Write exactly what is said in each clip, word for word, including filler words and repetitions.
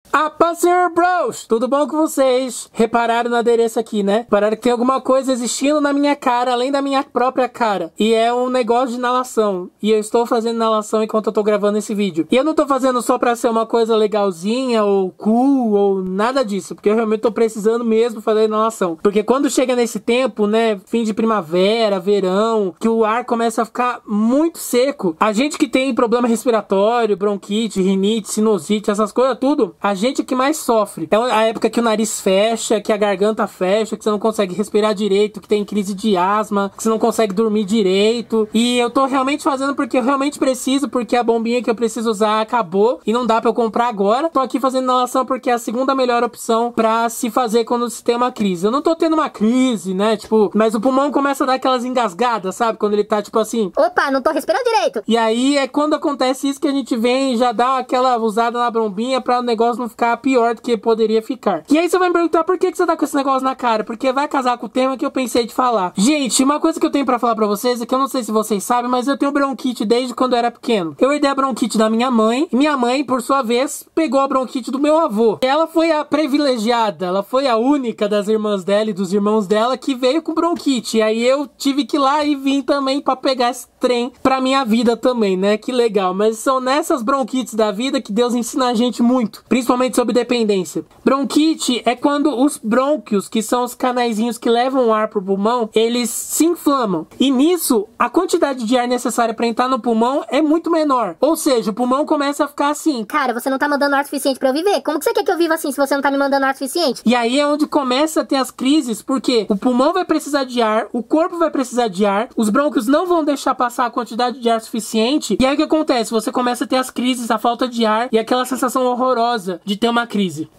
Ah, pá, senhor bros! Tudo bom com vocês? Repararam no adereço aqui, né? Repararam que tem alguma coisa existindo na minha cara, além da minha própria cara. E é um negócio de inalação. E eu estou fazendo inalação enquanto eu tô gravando esse vídeo. E eu não tô fazendo só pra ser uma coisa legalzinha, ou cool, ou nada disso. Porque eu realmente tô precisando mesmo fazer inalação. Porque quando chega nesse tempo, né? Fim de primavera, verão, que o ar começa a ficar muito seco. A gente que tem problema respiratório, bronquite, rinite, sinusite, essas coisas tudo, a gente que mais sofre. É a época que o nariz fecha, que a garganta fecha, que você não consegue respirar direito, que tem crise de asma, que você não consegue dormir direito. E eu tô realmente fazendo porque eu realmente preciso, porque a bombinha que eu preciso usar acabou e não dá pra eu comprar agora. Tô aqui fazendo inalação porque é a segunda melhor opção pra se fazer quando se tem uma crise. Eu não tô tendo uma crise, né? Tipo, mas o pulmão começa a dar aquelas engasgadas, sabe? Quando ele tá tipo assim... Opa, não tô respirando direito. E aí é quando acontece isso que a gente vem e já dá aquela usada na bombinha pra o negócio não ficar pior do que poderia ficar. E aí você vai me perguntar por que, que você tá com esse negócio na cara? Porque vai casar com o tema que eu pensei de falar. Gente, uma coisa que eu tenho pra falar pra vocês é que eu não sei se vocês sabem, mas eu tenho bronquite desde quando eu era pequeno. Eu herdei a bronquite da minha mãe, e minha mãe, por sua vez, pegou a bronquite do meu avô. E ela foi a privilegiada, ela foi a única das irmãs dela e dos irmãos dela que veio com bronquite. E aí eu tive que ir lá e vim também pra pegar esse trem pra minha vida também, né? Que legal. Mas são nessas bronquites da vida que Deus ensina a gente muito, principalmente sobre dependência. Bronquite é quando os brônquios, que são os canaizinhos que levam o ar pro pulmão, eles se inflamam. E nisso, a quantidade de ar necessária para entrar no pulmão é muito menor. Ou seja, o pulmão começa a ficar assim. Cara, você não tá mandando ar suficiente pra eu viver. Como que você quer que eu viva assim se você não tá me mandando ar suficiente? E aí é onde começa a ter as crises, porque o pulmão vai precisar de ar, o corpo vai precisar de ar, os brônquios não vão deixar passar a quantidade de ar suficiente. E aí o que acontece? Você começa a ter as crises, a falta de ar e aquela sensação horrorosa de ter uma crise.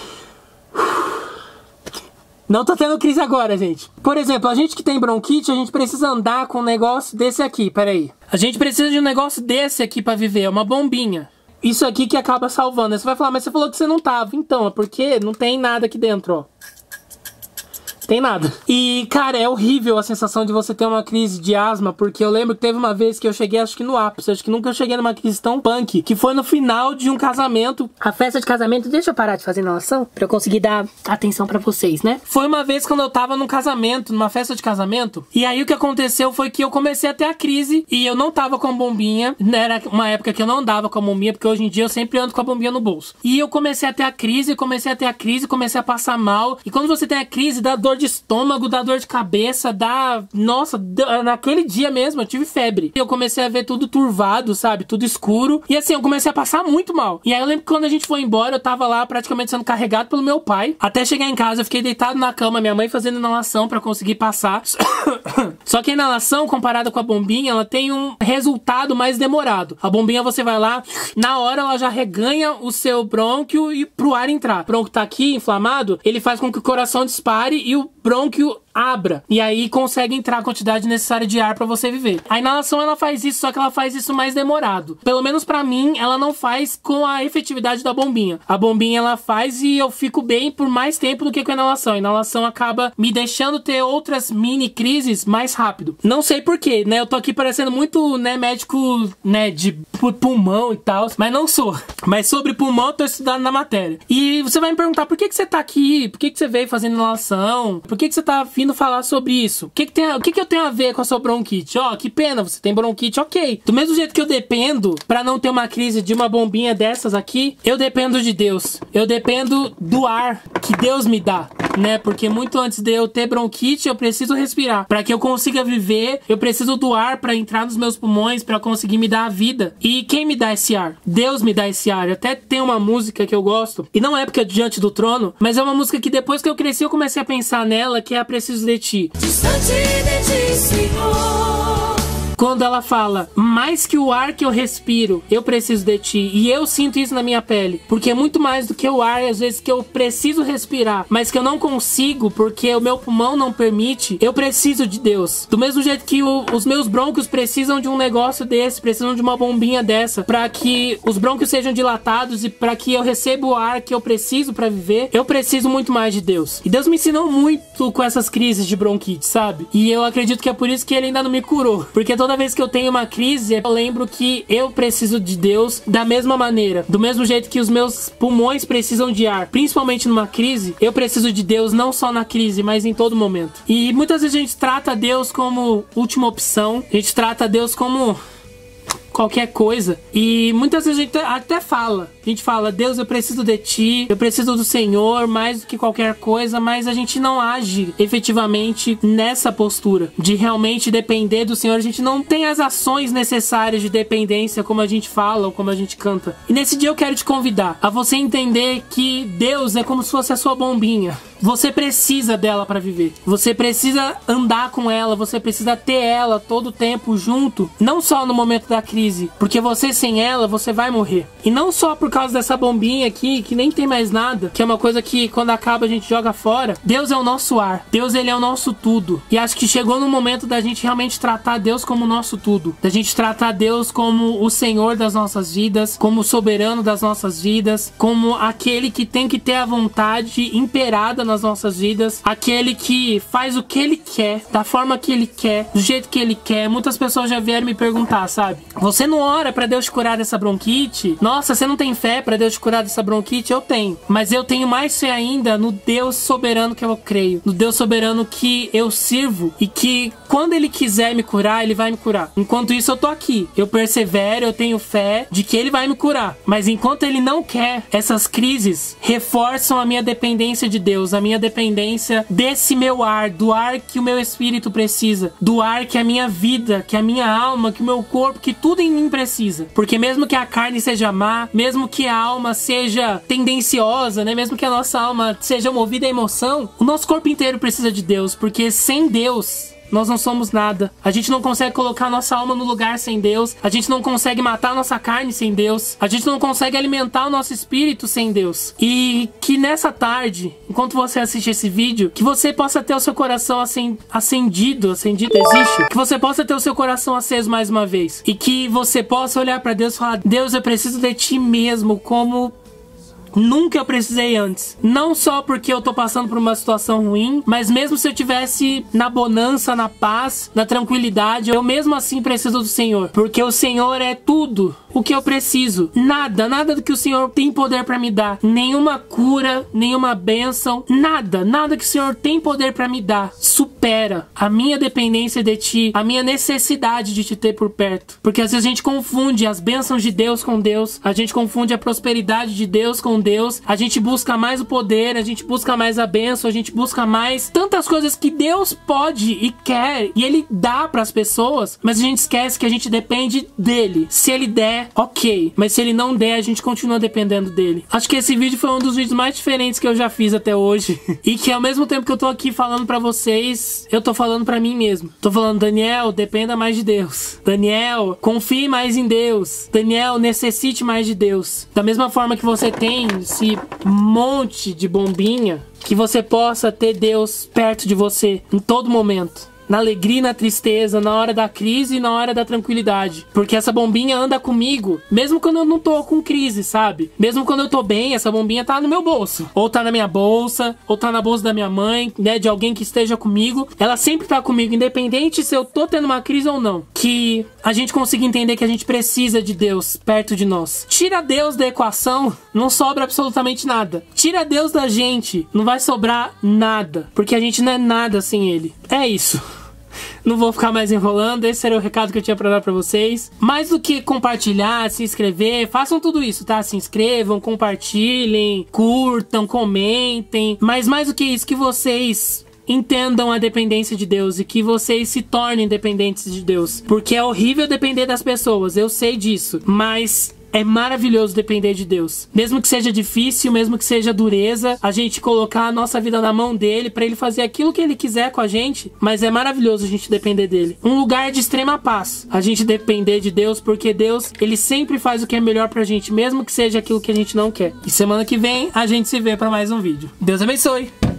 Não tô tendo crise agora, gente. Por exemplo, a gente que tem bronquite, a gente precisa andar com um negócio desse aqui, peraí. A gente precisa de um negócio desse aqui pra viver, é uma bombinha. Isso aqui que acaba salvando. Aí você vai falar, mas você falou que você não tava. Então, é porque não tem nada aqui dentro, ó. Tem nada. E, cara, é horrível a sensação de você ter uma crise de asma, porque eu lembro que teve uma vez que eu cheguei, acho que no ápice, acho que nunca eu cheguei numa crise tão punk, que foi no final de um casamento. A festa de casamento, deixa eu parar de fazer inalação, pra eu conseguir dar atenção pra vocês, né? Foi uma vez quando eu tava num casamento, numa festa de casamento, e aí o que aconteceu foi que eu comecei a ter a crise, e eu não tava com a bombinha, era uma época que eu não andava com a bombinha, porque hoje em dia eu sempre ando com a bombinha no bolso. E eu comecei a ter a crise, comecei a ter a crise, comecei a passar mal, e quando você tem a crise, dá dor de estômago, dá dor de cabeça, dá... Nossa, naquele dia mesmo eu tive febre. E eu comecei a ver tudo turvado, sabe? Tudo escuro. E assim, eu comecei a passar muito mal. E aí eu lembro que quando a gente foi embora, eu tava lá praticamente sendo carregado pelo meu pai. Até chegar em casa, eu fiquei deitado na cama, minha mãe fazendo inalação pra conseguir passar. Só que a inalação, comparada com a bombinha, ela tem um resultado mais demorado. A bombinha você vai lá, na hora ela já reganha o seu brônquio e pro ar entrar. O brônquio tá aqui, inflamado, ele faz com que o coração dispare e o brônquio abra. E aí consegue entrar a quantidade necessária de ar pra você viver. A inalação, ela faz isso, só que ela faz isso mais demorado. Pelo menos pra mim, ela não faz com a efetividade da bombinha. A bombinha, ela faz e eu fico bem por mais tempo do que com a inalação. A inalação acaba me deixando ter outras mini crises mais rápido. Não sei porquê, né? Eu tô aqui parecendo muito, né, médico, né, de pulmão e tal, mas não sou. Mas sobre pulmão, eu tô estudando na matéria. E você vai me perguntar, por que que você tá aqui? Por que que você veio fazendo inalação? Por que que você tá vindo falar sobre isso? O que que, tem a, o que que eu tenho a ver com a sua bronquite? Ó, oh, que pena, você tem bronquite, ok. Do mesmo jeito que eu dependo pra não ter uma crise de uma bombinha dessas aqui, eu dependo de Deus. Eu dependo do ar que Deus me dá, né? Porque muito antes de eu ter bronquite, eu preciso respirar. Pra que eu consiga viver, eu preciso do ar pra entrar nos meus pulmões, pra conseguir me dar a vida. E quem me dá esse ar? Deus me dá esse ar. Até tem uma música que eu gosto, e não é porque é Diante do Trono, mas é uma música que depois que eu cresci, eu comecei a pensar nela, que é a Preciso de Ti. Distante de Ti, Senhor. Quando ela fala, mais que o ar que eu respiro, eu preciso de Ti. E eu sinto isso na minha pele. Porque é muito mais do que o ar, às vezes, que eu preciso respirar, mas que eu não consigo, porque o meu pulmão não permite. Eu preciso de Deus. Do mesmo jeito que o, os meus brônquios precisam de um negócio desse, precisam de uma bombinha dessa, pra que os brônquios sejam dilatados e pra que eu receba o ar que eu preciso pra viver, eu preciso muito mais de Deus. E Deus me ensinou muito com essas crises de bronquite, sabe? E eu acredito que é por isso que Ele ainda não me curou. Porque todo toda vez que eu tenho uma crise, eu lembro que eu preciso de Deus da mesma maneira. Do mesmo jeito que os meus pulmões precisam de ar, principalmente numa crise, eu preciso de Deus não só na crise, mas em todo momento. E muitas vezes a gente trata Deus como última opção, a gente trata Deus como qualquer coisa. E muitas vezes a gente até fala, a gente fala, Deus, eu preciso de ti, eu preciso do Senhor mais do que qualquer coisa, mas a gente não age efetivamente nessa postura de realmente depender do Senhor. A gente não tem as ações necessárias de dependência como a gente fala ou como a gente canta. E nesse dia eu quero te convidar a você entender que Deus é como se fosse a sua bombinha. Você precisa dela para viver. Você precisa andar com ela, você precisa ter ela todo o tempo junto, não só no momento da crise, porque você sem ela, você vai morrer. E não só por causa dessa bombinha aqui, que nem tem mais nada, que é uma coisa que quando acaba a gente joga fora. Deus é o nosso ar. Deus, ele é o nosso tudo. E acho que chegou no momento da gente realmente tratar Deus como o nosso tudo. Da gente tratar Deus como o Senhor das nossas vidas, como o soberano das nossas vidas, como aquele que tem que ter a vontade imperada nas nossas vidas, aquele que faz o que ele quer, da forma que ele quer, do jeito que ele quer. Muitas pessoas já vieram me perguntar, sabe? Você não ora pra Deus te curar dessa bronquite? Nossa, você não tem fé pra Deus te curar dessa bronquite? Eu tenho. Mas eu tenho mais fé ainda no Deus soberano que eu creio, no Deus soberano que eu sirvo e que quando ele quiser me curar, ele vai me curar. Enquanto isso eu tô aqui, eu persevero, eu tenho fé de que ele vai me curar. Mas enquanto ele não quer, essas crises reforçam a minha dependência de Deus, a minha dependência desse meu ar, do ar que o meu espírito precisa, do ar que a minha vida, que a minha alma, que o meu corpo, que tudo em mim precisa. Porque mesmo que a carne seja má, mesmo que a alma seja tendenciosa, né, mesmo que a nossa alma seja movida à emoção, o nosso corpo inteiro precisa de Deus, porque sem Deus nós não somos nada. A gente não consegue colocar nossa alma no lugar sem Deus. A gente não consegue matar nossa carne sem Deus. A gente não consegue alimentar o nosso espírito sem Deus. E que nessa tarde, enquanto você assiste esse vídeo, que você possa ter o seu coração acendido. Acendido existe? Que você possa ter o seu coração aceso mais uma vez. E que você possa olhar para Deus e falar, Deus, eu preciso de ti mesmo como nunca eu precisei antes. Não só porque eu tô passando por uma situação ruim, mas mesmo se eu tivesse na bonança, na paz, na tranquilidade, eu mesmo assim preciso do Senhor. Porque o Senhor é tudo o que eu preciso. Nada, nada do que o Senhor tem poder pra me dar. Nenhuma cura, nenhuma bênção, nada, nada que o Senhor tem poder pra me dar supera a minha dependência de ti, a minha necessidade de te ter por perto. Porque às vezes a gente confunde as bênçãos de Deus com Deus, a gente confunde a prosperidade de Deus com Deus, a gente busca mais o poder, a gente busca mais a bênção, a gente busca mais tantas coisas que Deus pode e quer, e Ele dá pras pessoas, mas a gente esquece que a gente depende dele. Se Ele der, ok, mas se Ele não der, a gente continua dependendo dele. Acho que esse vídeo foi um dos vídeos mais diferentes que eu já fiz até hoje, e que ao mesmo tempo que eu tô aqui falando pra vocês, eu tô falando pra mim mesmo. Tô falando, Daniel, dependa mais de Deus. Daniel, confie mais em Deus. Daniel, necessite mais de Deus. Da mesma forma que você tem esse monte de bombinha, que você possa ter Deus perto de você em todo momento. Na alegria e na tristeza, na hora da crise e na hora da tranquilidade. Porque essa bombinha anda comigo, mesmo quando eu não tô com crise, sabe? Mesmo quando eu tô bem, essa bombinha tá no meu bolso. Ou tá na minha bolsa, ou tá na bolsa da minha mãe, né? De alguém que esteja comigo. Ela sempre tá comigo, independente se eu tô tendo uma crise ou não. Que a gente consiga entender que a gente precisa de Deus perto de nós. Tira Deus da equação, não sobra absolutamente nada. Tira Deus da gente, não vai sobrar nada. Porque a gente não é nada sem Ele. É isso. Não vou ficar mais enrolando, esse era o recado que eu tinha pra dar pra vocês. Mais do que compartilhar, se inscrever, façam tudo isso, tá? Se inscrevam, compartilhem, curtam, comentem. Mas mais do que isso, que vocês entendam a dependência de Deus e que vocês se tornem dependentes de Deus. Porque é horrível depender das pessoas, eu sei disso, mas é maravilhoso depender de Deus. Mesmo que seja difícil, mesmo que seja dureza, a gente colocar a nossa vida na mão dele pra ele fazer aquilo que ele quiser com a gente, mas é maravilhoso a gente depender dele. Um lugar de extrema paz, a gente depender de Deus, porque Deus, ele sempre faz o que é melhor pra gente, mesmo que seja aquilo que a gente não quer. E semana que vem a gente se vê pra mais um vídeo. Deus abençoe!